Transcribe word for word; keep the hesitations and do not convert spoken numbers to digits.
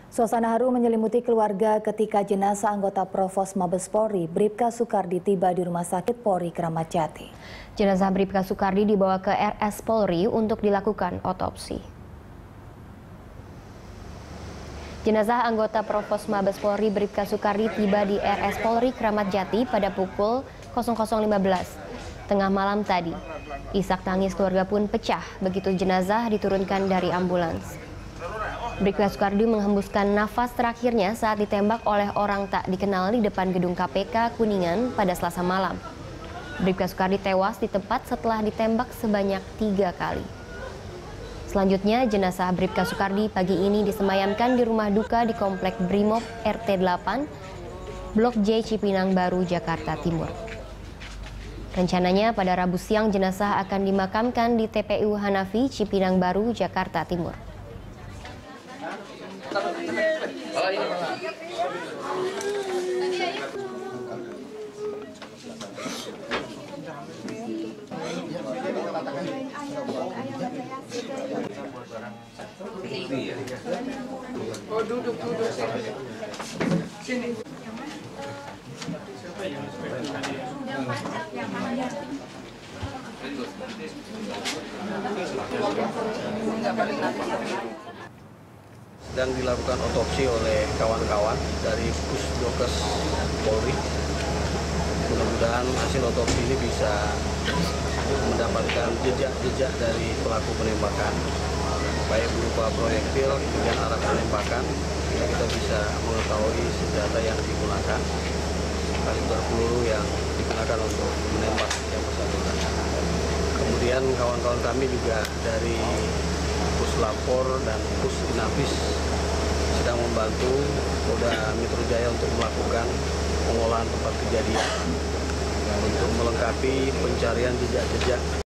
Suasana haru menyelimuti keluarga ketika jenazah anggota Provos Mabes Polri, Bribka Soekardi tiba di Rumah Sakit Polri Kramat Jati. Jenazah Bribka Soekardi dibawa ke R S Polri untuk dilakukan otopsi. Jenazah anggota Provos Mabes Polri, Bribka Soekardi tiba di R S Polri Kramat Jati pada pukul nol nol lima belas tengah malam tadi. Isak tangis keluarga pun pecah begitu jenazah diturunkan dari ambulans. Bribka Soekardi menghembuskan nafas terakhirnya saat ditembak oleh orang tak dikenal di depan gedung K P K Kuningan pada Selasa malam. Bribka Soekardi tewas di tempat setelah ditembak sebanyak tiga kali. Selanjutnya, jenazah Bribka Soekardi pagi ini disemayamkan di rumah duka di Komplek Brimob R T delapan, Blok J Cipinang Baru, Jakarta Timur. Rencananya pada Rabu siang jenazah akan dimakamkan di T P U Hanafi, Cipinang Baru, Jakarta Timur. Oh, duduk, duduk. Sini. Sedang dilakukan otopsi oleh kawan-kawan dari Pusdokes Polri. Mudah-mudahan hasil otopsi ini bisa mendapatkan jejak-jejak dari pelaku penembakan, baik berupa proyektil dan arah penembakan. Kita bisa mengetahui senjata yang digunakan, kaliber peluru yang digunakan untuk menembak yang bersangkutan. Kemudian kawan-kawan kami juga dari Puslapor dan Pusinafis sedang membantu Polda Metro Jaya untuk melakukan pengolahan tempat kejadian untuk melengkapi pencarian jejak-jejak